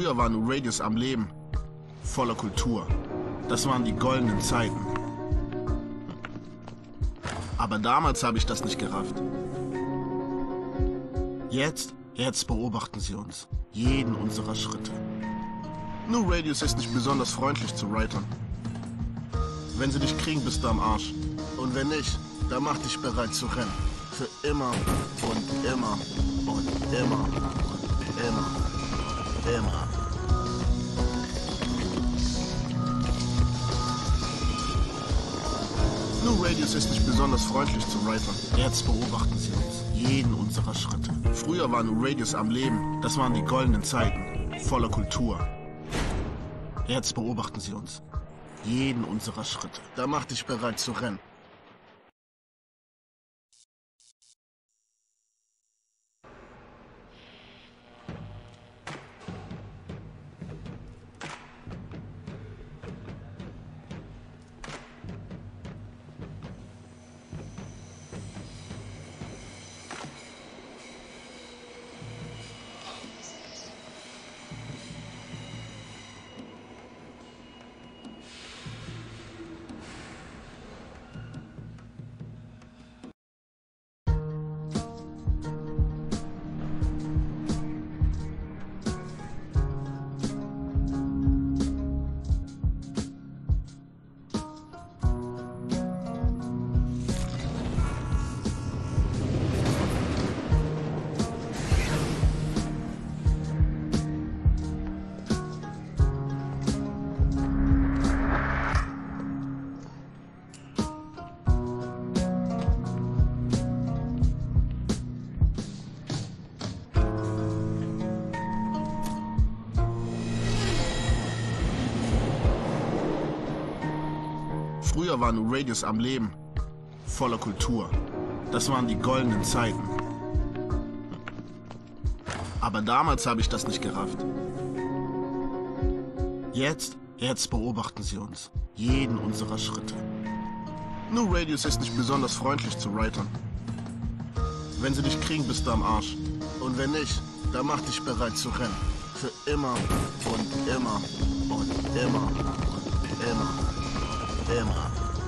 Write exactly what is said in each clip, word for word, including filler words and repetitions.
Früher waren nur Radios am Leben, voller Kultur. Das waren die goldenen Zeiten. Aber damals habe ich das nicht gerafft. Jetzt, jetzt beobachten sie uns, jeden unserer Schritte. New Radios ist nicht besonders freundlich zu Writern. Wenn sie dich kriegen, bist du am Arsch. Und wenn nicht, dann mach dich bereit zu rennen. Für immer und immer und immer und immer und immer. New Radios ist nicht besonders freundlich zu Writern. Jetzt beobachten sie uns, jeden unserer Schritte. Früher waren New Radios am Leben, das waren die goldenen Zeiten, voller Kultur. Jetzt beobachten sie uns, jeden unserer Schritte. Da mach dich bereit zu rennen. Früher waren nur Radios am Leben, voller Kultur. Das waren die goldenen Zeiten. Aber damals habe ich das nicht gerafft. Jetzt, jetzt beobachten sie uns, jeden unserer Schritte. New Radios ist nicht besonders freundlich zu Writern. Wenn sie dich kriegen, bist du am Arsch. Und wenn nicht, dann mach dich bereit zu rennen. Für immer und immer und immer und immer. Immer.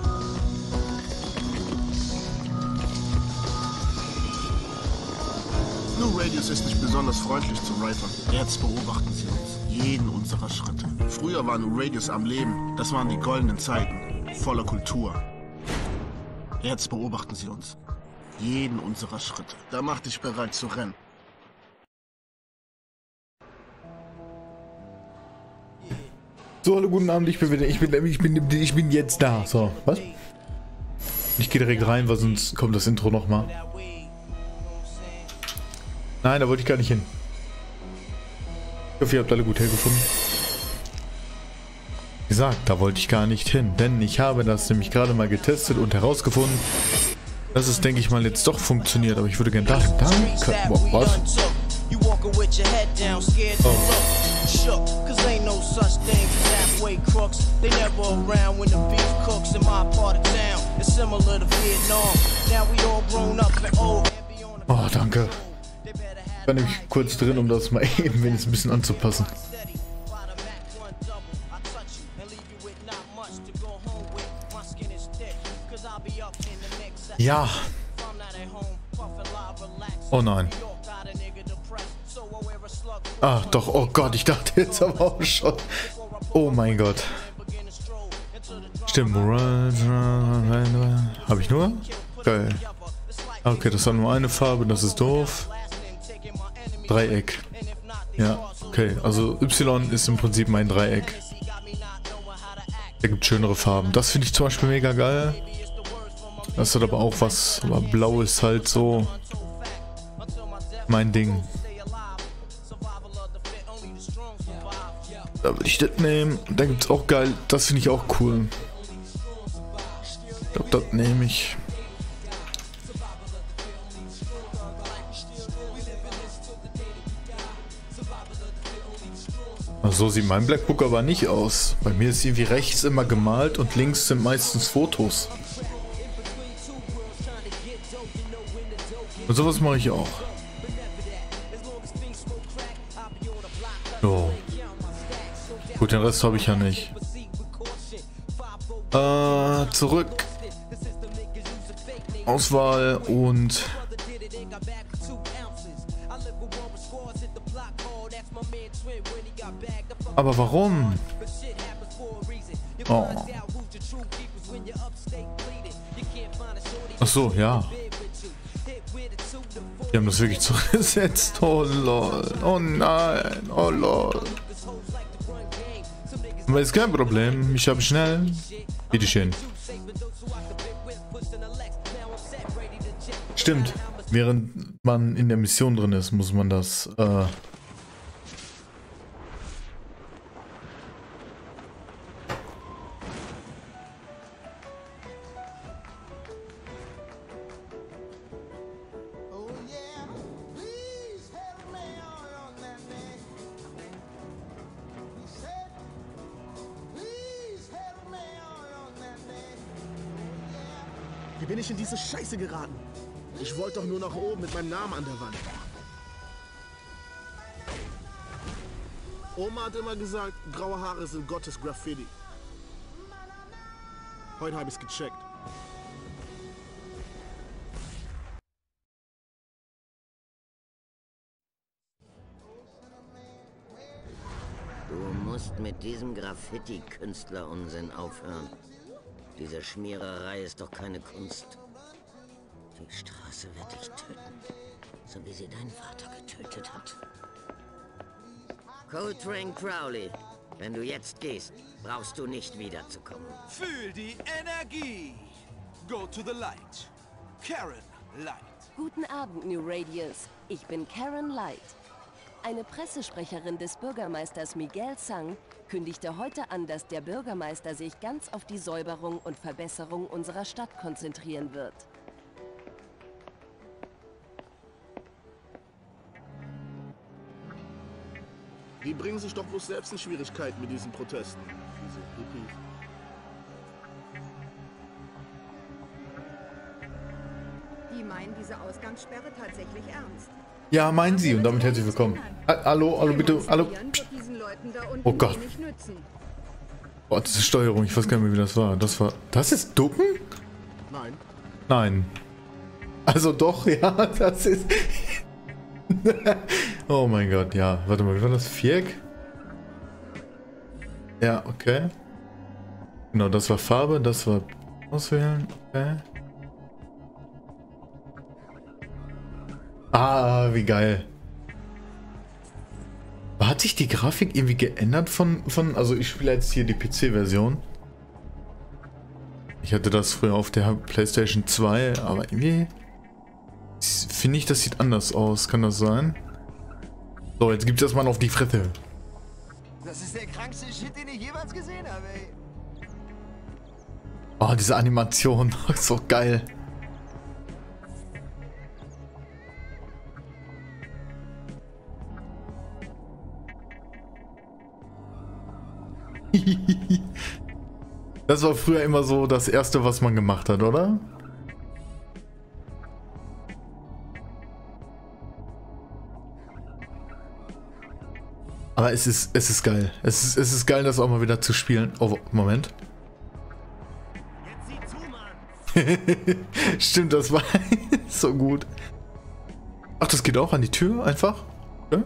New Radios ist nicht besonders freundlich zu Writern. Jetzt beobachten sie uns, jeden unserer Schritte. Früher waren nur Radios am Leben, das waren die goldenen Zeiten, voller Kultur. Jetzt beobachten sie uns, jeden unserer Schritte. Da mach dich bereit zu rennen. So, hallo, guten Abend, ich bin wieder, ich bin, ich bin, ich bin jetzt da. So, was? Ich gehe direkt rein, weil sonst kommt das Intro nochmal. Nein, da wollte ich gar nicht hin. Ich hoffe, ihr habt alle gut hergefunden. Wie gesagt, da wollte ich gar nicht hin, denn ich habe das nämlich gerade mal getestet und herausgefunden, dass es, denke ich mal, jetzt doch funktioniert. Aber ich würde gerne dahin. Da, boah, was? Oh. Oh, danke. Ich war nämlich kurz drin, um das mal eben wenigstens ein bisschen anzupassen. Ja. Oh nein. Ach doch, oh Gott, ich dachte jetzt aber auch schon. Oh mein Gott. Stimmt. Habe ich nur? Geil. Okay, das hat nur eine Farbe, das ist doof. Dreieck. Ja, okay. Also Y ist im Prinzip mein Dreieck. Da gibt schönere Farben. Das finde ich zum Beispiel mega geil. Das hat aber auch was. Aber Blau ist halt so mein Ding. Da will ich das nehmen. Da gibt es auch geil. Das finde ich auch cool. Ich glaube, das nehme ich. So sieht mein Blackbook aber nicht aus. Bei mir ist irgendwie rechts immer gemalt und links sind meistens Fotos. Und sowas mache ich auch. So. Gut, den Rest habe ich ja nicht. Äh, zurück. Auswahl und... Aber warum? Oh. Ach so, ja. Die haben das wirklich zurückgesetzt. Oh lol. Oh nein. Oh lol. Aber ist kein Problem. Ich habe schnell. Bitteschön. Stimmt. Während man in der Mission drin ist, muss man das... Äh Wie bin ich in diese Scheiße geraten? Ich wollte doch nur nach oben mit meinem Namen an der Wand. Oma hat immer gesagt, graue Haare sind Gottes Graffiti. Heute habe ich es gecheckt. Du musst mit diesem Graffiti-Künstler-Unsinn aufhören. Diese Schmiererei ist doch keine Kunst. Die Straße wird dich töten, so wie sie deinen Vater getötet hat. Coltrane Crowley, wenn du jetzt gehst, brauchst du nicht wiederzukommen. Fühl die Energie. Go to the light. Karen Light. Guten Abend, New Radius. Ich bin Karen Light. Eine Pressesprecherin des Bürgermeisters Miguel Sang kündigte heute an, dass der Bürgermeister sich ganz auf die Säuberung und Verbesserung unserer Stadt konzentrieren wird. Die bringen sich doch bloß selbst in Schwierigkeiten mit diesen Protesten. Diese Hippies. Die meinen diese Ausgangssperre tatsächlich ernst. Ja, meinen Sie und damit herzlich willkommen. Ha hallo, hallo, bitte, hallo. Oh Gott. Oh, diese Steuerung, ich weiß gar nicht mehr, wie das war. Das war... Das ist Ducken? Nein. Nein. Also doch, ja, das ist... Oh mein Gott, ja. Warte mal, wie war das? Viereck? Ja, okay. Genau, das war Farbe, das war... Auswählen, okay. Ah, wie geil. Hat sich die Grafik irgendwie geändert von, von... Also ich spiele jetzt hier die P C-Version. Ich hatte das früher auf der PlayStation zwei, aber irgendwie... Finde ich, das sieht anders aus. Kann das sein? So, jetzt gibt es erstmal auf die Fresse. Das ist der krankste Shit, den ich jemals gesehen habe, ey. Oh, diese Animation. Ist so geil. Das war früher immer so das Erste, was man gemacht hat, oder? Aber es ist, es ist geil. Es ist, es ist geil, das auch mal wieder zu spielen. Oh, Moment. Jetzt sieh zu, Mann. Stimmt, das war so gut. Ach, das geht auch an die Tür einfach? Okay.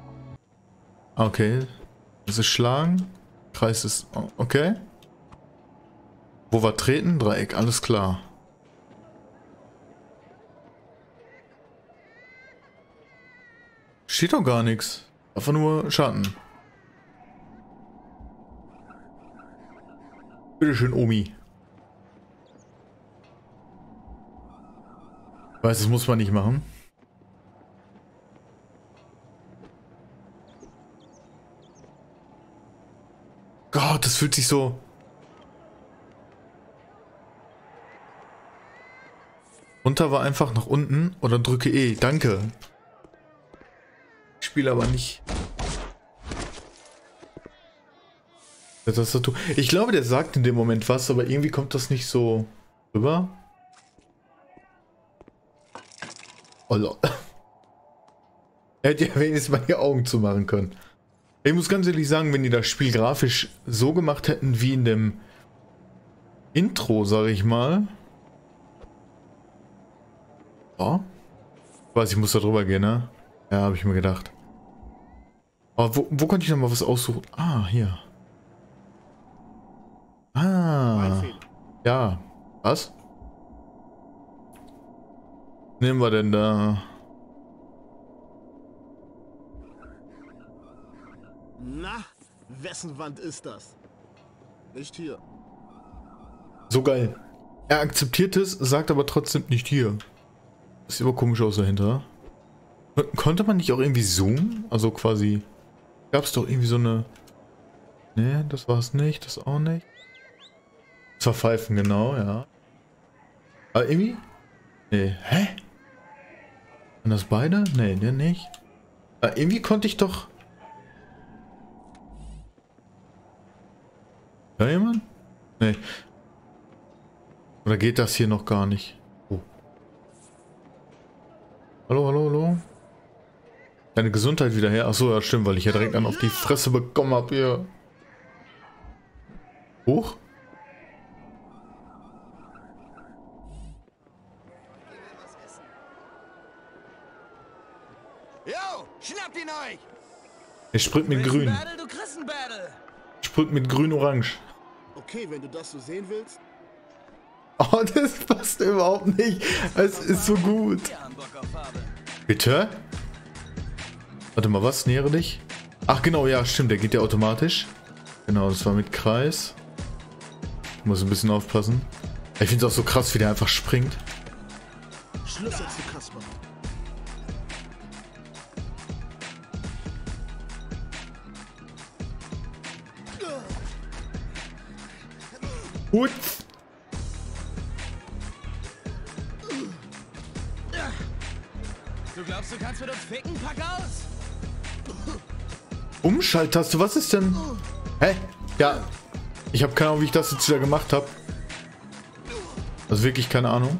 Okay. Das ist Schlagen. Kreis ist... Okay. Wo war Treten? Dreieck, alles klar. Steht doch gar nichts. Einfach nur Schatten. Bitteschön, Omi. Weiß, das muss man nicht machen. Gott, das fühlt sich so... Runter war einfach nach unten oder drücke E. Danke. Ich spiele aber nicht. Der Tastatur. Ich glaube, der sagt in dem Moment was, aber irgendwie kommt das nicht so rüber. Oh, er hätte ja wenigstens mal die Augen zumachen können. Ich muss ganz ehrlich sagen, wenn die das Spiel grafisch so gemacht hätten wie in dem Intro, sage ich mal. Oh. Ich weiß, ich muss da drüber gehen, ne? Ja, habe ich mir gedacht. Aber wo, wo konnte ich noch mal was aussuchen? Ah, hier. Ah. Ja. Was? Was nehmen wir denn da? Na, wessen Wand ist das? Nicht hier. So geil. Er akzeptiert es, sagt aber trotzdem nicht hier. Das sieht aber komisch aus dahinter. Konnte man nicht auch irgendwie zoomen? Also quasi... Gab es doch irgendwie so eine... Ne, das war es nicht, das auch nicht. Das war Pfeifen, genau, ja. Aber irgendwie... Ne, hä? Waren das beide? Ne, der nicht. Aber irgendwie konnte ich doch... Ja, jemand? Ne. Oder geht das hier noch gar nicht? Oh. Hallo, hallo, hallo? Deine Gesundheit wieder her? Achso, ja stimmt, weil ich ja direkt dann auf die Fresse bekommen habe hier. Hoch? Yo, schnappt ihn euch! Er sprüht mit grün. Battle, du kriegst ein Battle! Sprüht mit grün-orange. Okay, wenn du das so sehen willst. Oh, das passt überhaupt nicht. Es ist so gut. Bitte? Warte mal, was? Nähere dich? Ach genau, ja, stimmt. Der geht ja automatisch. Genau, das war mit Kreis. Ich muss ein bisschen aufpassen. Ich finde es auch so krass, wie der einfach springt. Schlüssel zu Kasper. Gut. Du glaubst, du kannst mit uns ficken? Pack aus! Umschalttaste, was ist denn? Hä? Ja. Ich habe keine Ahnung, wie ich das jetzt wieder gemacht habe. Also wirklich keine Ahnung.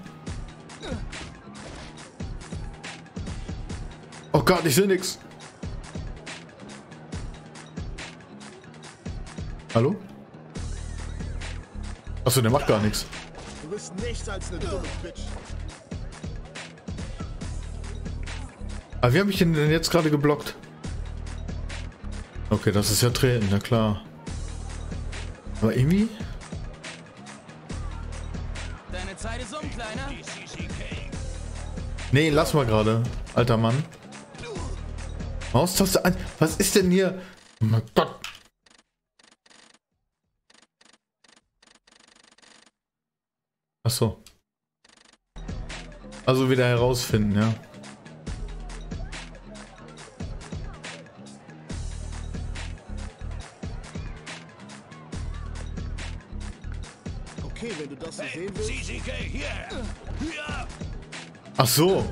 Oh Gott, ich sehe nichts. Hallo? Achso, der macht gar nichts. Du bist nichts als eine dumme Bitch. Aber wie habe ich den denn jetzt gerade geblockt? Okay, das ist ja treten, na klar. Aber irgendwie... Deine Zeit ist um, Kleiner. Nee, lass mal gerade, alter Mann. Maustaste an. Was ist denn hier? Oh mein Gott. Ach so. Also wieder herausfinden, ja. Okay, wenn du das so sehen willst. Ach so.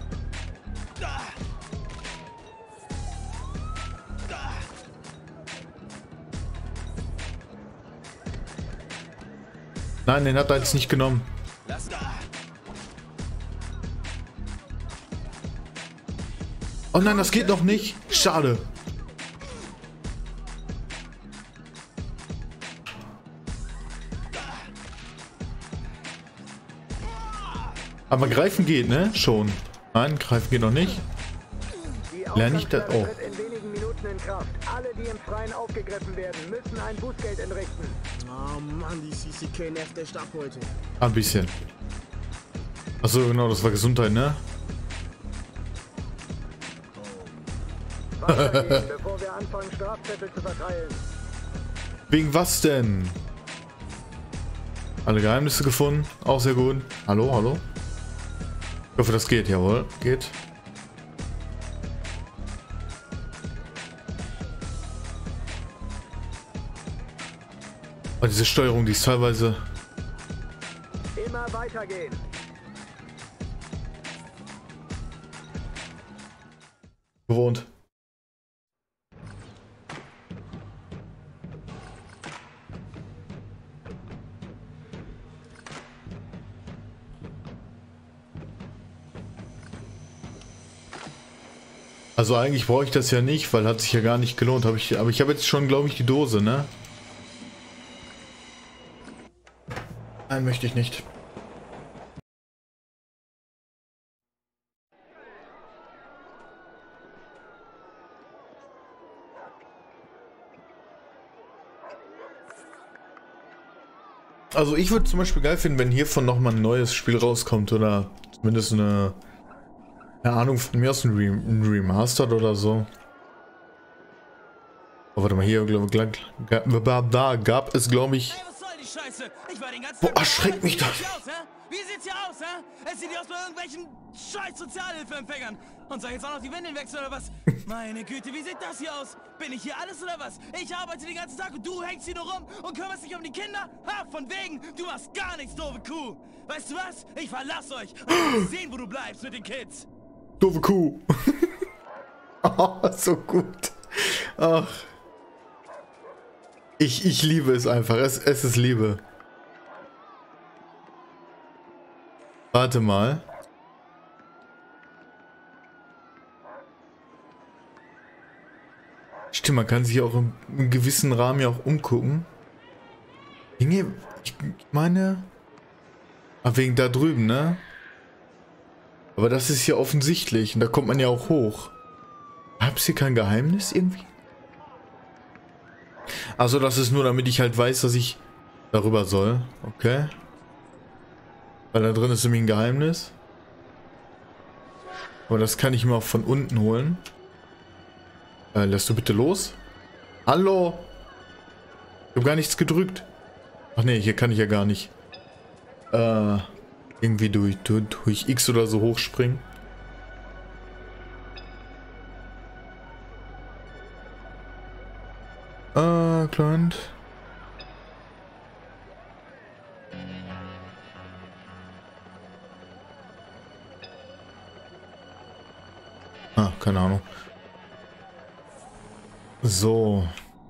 Nein, den hat er jetzt nicht genommen. Oh nein, das geht noch nicht. Schade. Aber greifen geht, ne? Schon. Nein, greifen geht noch nicht. Lerne ich das? Oh. In wenigen Minuten in Kraft. Alle, die im Freien aufgegriffen werden, müssen ein Bußgeld entrichten. Oh Mann, die C C K nervt echt ab heute. Ein bisschen. Achso, genau, das war Gesundheit, ne? Weitergehen, bevor wir anfangen, Strafzettel zu verteilen. Wegen was denn? Alle Geheimnisse gefunden. Auch sehr gut. Hallo, hallo. Ich hoffe, das geht. Jawohl, geht. Oh, diese Steuerung, die ist teilweise... Immer weitergehen. gewohnt. Also eigentlich brauche ich das ja nicht, weil hat sich ja gar nicht gelohnt. Hab ich, aber ich habe jetzt schon, glaube ich, die Dose, ne? Nein, möchte ich nicht. Also ich würde zum Beispiel geil finden, wenn hiervon nochmal ein neues Spiel rauskommt oder zumindest eine, eine Ahnung von mir aus ein, Re ein Remastered oder so. Oh, warte mal, hier da gab es, glaube ich... Ey, was soll die Scheiße? Ich war den ganzen Boah, Tag erschreckt mich Wie das. sieht's hier aus, hä? Wie sieht's hier aus, hä? Es sieht hier aus bei irgendwelchen scheiß Sozialhilfeempfängern. Und soll jetzt auch noch die Windeln wechseln oder was? Meine Güte, wie sieht das hier aus? Bin ich hier alles oder was? Ich arbeite den ganzen Tag und du hängst hier nur rum und kümmerst dich um die Kinder? Ha, von wegen, du machst gar nichts, doofe Kuh. Weißt du was? Ich verlass euch und wir sehen, wo du bleibst mit den Kids. Doofe Kuh. Oh, so gut. Ach. Ich, ich liebe es einfach. Es, es ist Liebe. Warte mal. Stimmt, man kann sich auch im, im gewissen Rahmen ja auch umgucken. Dinge, ich meine... Ah, wegen da drüben, ne? Aber das ist ja offensichtlich und da kommt man ja auch hoch. Hab's hier kein Geheimnis irgendwie? Also das ist nur, damit ich halt weiß, dass ich darüber soll. Okay. Weil da drin ist nämlich ein Geheimnis. Aber das kann ich mir auch von unten holen. Äh, lässt du bitte los? Hallo? Ich habe gar nichts gedrückt. Ach nee, hier kann ich ja gar nicht. Äh, irgendwie durch, durch, durch X oder so hochspringen. Äh, Client. Ah, keine Ahnung. So.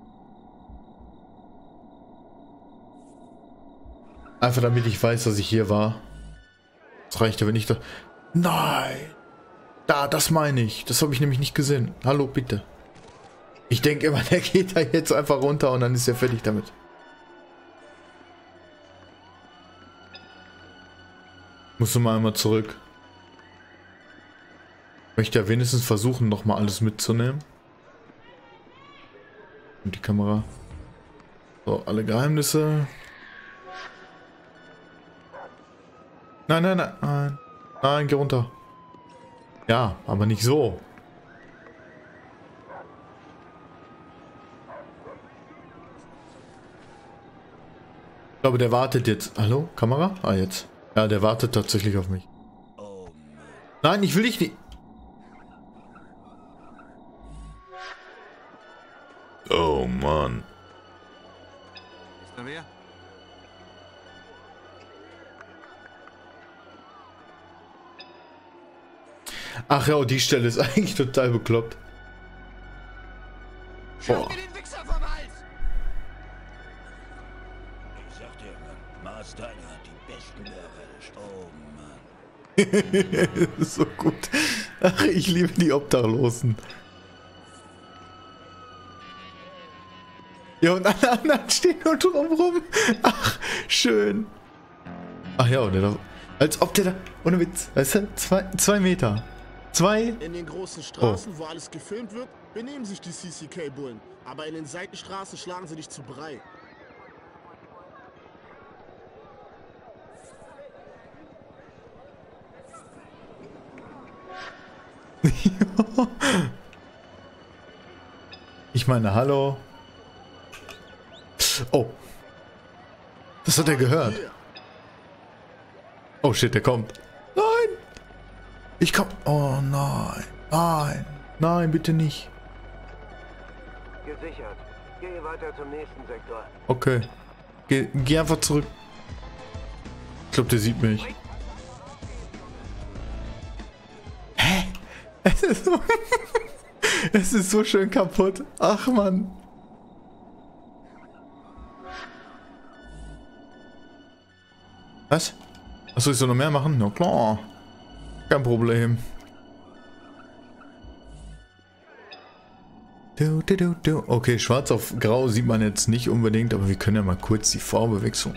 Einfach damit ich weiß, dass ich hier war. Das reicht ja, wenn ich da... Nein! Da, das meine ich. Das habe ich nämlich nicht gesehen. Hallo, bitte. Ich denke immer, der geht da jetzt einfach runter und dann ist er fertig damit. Musst du mal einmal zurück. Ich möchte ja wenigstens versuchen, nochmal alles mitzunehmen. Und die Kamera. So, alle Geheimnisse. Nein, nein, nein, nein. Nein, geh runter. Ja, aber nicht so. Ich glaube, der wartet jetzt. Hallo? Kamera? Ah, jetzt. Ja, der wartet tatsächlich auf mich. Nein, ich will dich nicht. Oh, Mann. Ist da wer? Ach ja, die Stelle ist eigentlich total bekloppt. Boah. Mir den Wichser vom Hals! Ich sag dir, Mann, Master hat die besten erwischt. Oh, Mann. So gut. Ach, ich liebe die Obdachlosen. Ja, und alle anderen stehen nur drum rum. Ach, schön. Ach ja, und der da, als ob der da, ohne Witz, weißt du, zwei, zwei Meter. Zwei. In den großen Straßen, oh, wo alles gefilmt wird, benehmen sich die C C K-Bullen. Aber in den Seitenstraßen schlagen sie dich zu Brei. Ich meine, hallo. Oh. Das hat er gehört. Oh shit, der kommt. Nein. Ich komm. Oh nein. Nein. Nein, bitte nicht. Gesichert. Geh weiter zum nächsten Sektor. Okay. Geh, geh einfach zurück. Ich glaube, der sieht mich. Hä? Es ist so, es ist so schön kaputt. Ach Mann. Was? Achso, ich soll noch mehr machen? Na klar. Kein Problem. Du, du, du, du. Okay, schwarz auf grau sieht man jetzt nicht unbedingt, aber wir können ja mal kurz die Farbe wechseln.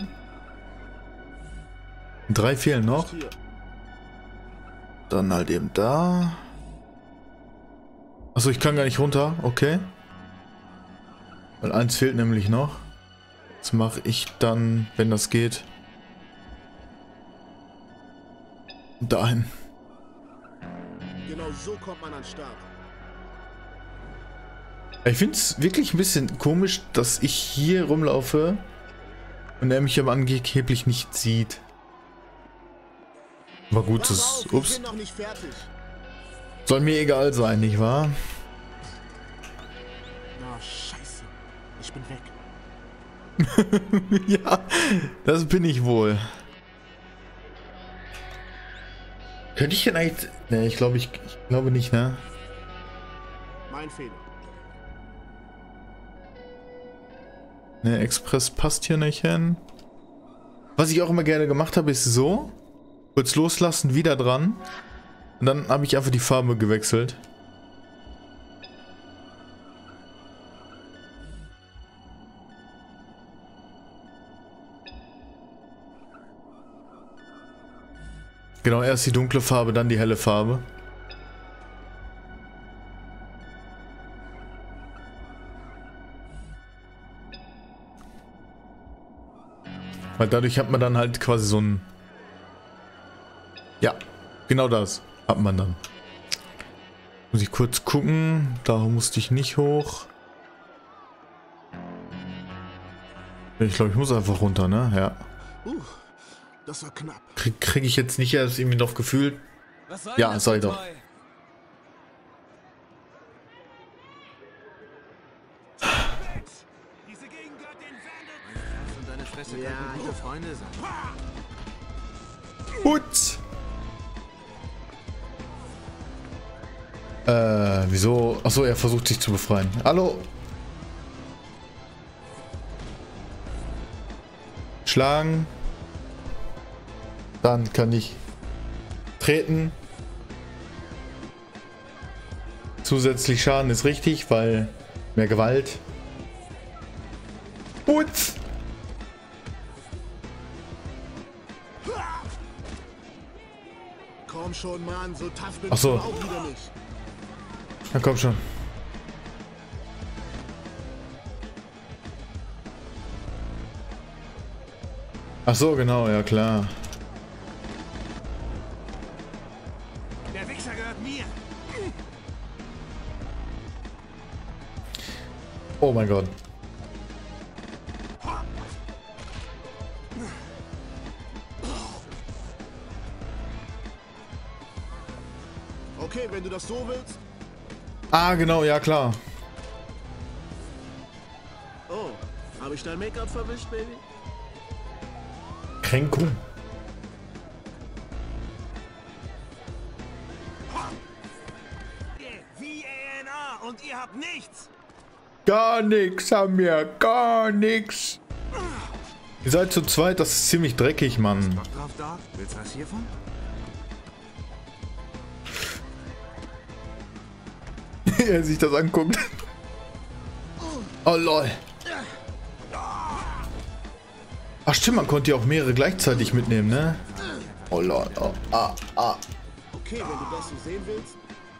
Drei fehlen noch. Dann halt eben da. Achso, ich kann gar nicht runter. Okay. Weil eins fehlt nämlich noch. Das mache ich dann, wenn das geht. Dahin. Genau so kommt man an den Start. Ich finde es wirklich ein bisschen komisch, dass ich hier rumlaufe und er mich aber angeblich nicht sieht. Aber gut, das... Ups. Soll mir egal sein, nicht wahr? Na, scheiße. Ich bin weg. Ja, das bin ich wohl. Könnte ich denn eigentlich... Ne, ich glaube ich, ich glaube nicht, ne? Mein Fehler. Ne, Express passt hier nicht hin. Was ich auch immer gerne gemacht habe, ist so. Kurz loslassen, wieder dran. Und dann habe ich einfach die Farbe gewechselt. Genau, erst die dunkle Farbe, dann die helle Farbe. Weil dadurch hat man dann halt quasi so ein... Ja, genau das hat man dann. Muss ich kurz gucken. Da musste ich nicht hoch. Ich glaube, ich muss einfach runter, ne? Ja. Uh, das war knapp. Krieg, krieg ich jetzt nicht erst irgendwie noch gefühlt. Ja, soll ich doch. Ja, gute Freunde sein. Putz! Äh, wieso? Achso, er versucht sich zu befreien. Hallo? Schlagen. Dann kann ich treten. Zusätzlich Schaden ist richtig, weil mehr Gewalt. Putz! Komm schon, Mann, so tough bin Ach so. ich auch wieder nicht. Na komm schon. Ach so, genau, ja klar. Der Wichser gehört mir. Oh mein Gott. Okay, wenn du das so willst. Ah, genau, ja klar. Oh, habe ich dein Make-up verwischt, Baby? Kränkung. Wie A N A und ihr habt nichts. Gar nichts haben wir, gar nichts. Ihr seid zu zweit, das ist ziemlich dreckig, Mann. Bock drauf, Dog? Willst du was hiervon? Er sich das anguckt. Oh lol. Ach stimmt, man konnte ja auch mehrere gleichzeitig mitnehmen, ne? Oh lol. Oh, ah, ah. Okay, wenn du das so sehen willst.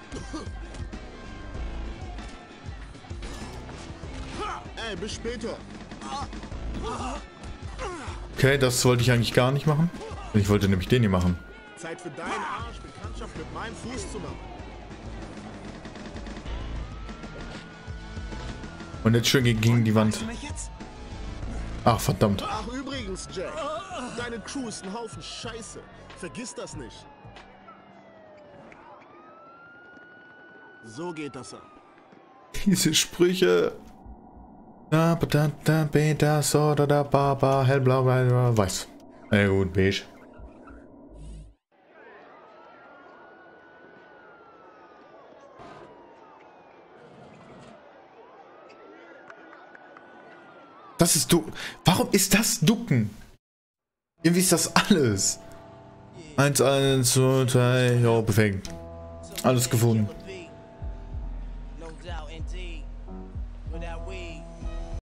Ey, bis später. Okay, das wollte ich eigentlich gar nicht machen. Ich wollte nämlich den hier machen. Zeit für deinen Arsch Bekanntschaft mit meinem Fuß zu machen. Und jetzt schön gegen die Wand. Ach, verdammt. Ach, übrigens, Jack. Deine Crew ist ein Haufen Scheiße. Vergiss das nicht. So geht das ab. Diese Sprüche. Da, da, da, beta, so, da, da, ba, ba, hellblau, weiß. Na gut, beige. Das ist du. Warum ist das Ducken? Irgendwie ist das alles. Eins, eins, zwei, drei, ja, perfekt. Alles gefunden.